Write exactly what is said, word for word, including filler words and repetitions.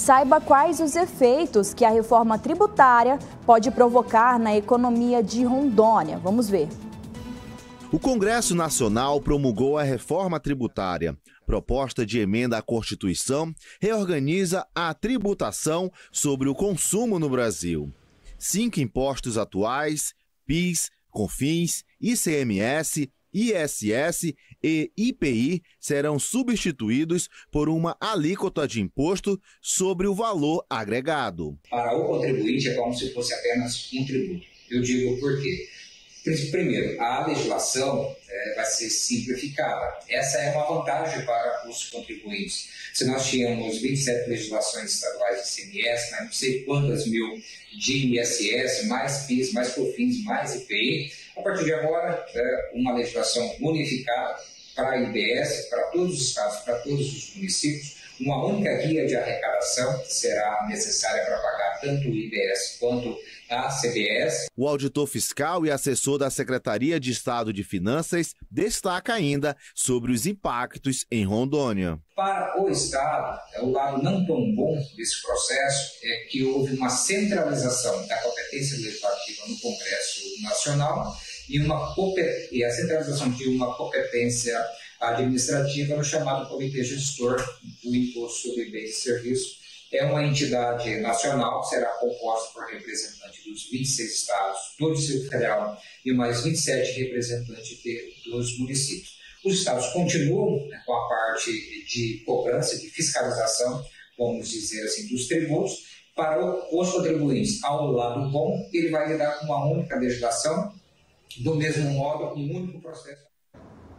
Saiba quais os efeitos que a reforma tributária pode provocar na economia de Rondônia. Vamos ver. O Congresso Nacional promulgou a reforma tributária. Proposta de emenda à Constituição reorganiza a tributação sobre o consumo no Brasil. Cinco impostos atuais, PIS, COFINS, I C M S, I S S e I P I serão substituídos por uma alíquota de imposto sobre o valor agregado. Para o contribuinte é como se fosse apenas um tributo. Eu digo por quê? Primeiro, a legislação é, vai ser simplificada. Essa é uma vantagem para os contribuintes. Se nós tínhamos vinte e sete legislações estaduais de I C M S, mas não sei quantas mil de I S S, mais PIS, mais COFINS, mais I P I, a partir de agora, é uma legislação unificada para a I B S, para todos os estados, para todos os municípios, uma única guia de arrecadação que será necessária para pagar tanto o I B S quanto a C B S. O auditor fiscal e assessor da Secretaria de Estado de Finanças destaca ainda sobre os impactos em Rondônia. Para o Estado, o lado não tão bom desse processo é que houve uma centralização da competência legislativa no Congresso Nacional e, uma, e a centralização de uma competência administrativa no chamado Comitê Gestor do Imposto sobre Bens e Serviços. É uma entidade nacional, será composta por representantes dos vinte e seis estados, do Distrito Federal e mais vinte e sete representantes de, dos municípios. Os estados continuam, né, com a parte de cobrança, de fiscalização, vamos dizer assim, dos tributos. Para os contribuintes, ao lado bom, ele vai lidar com uma única legislação, do mesmo modo, um único processo.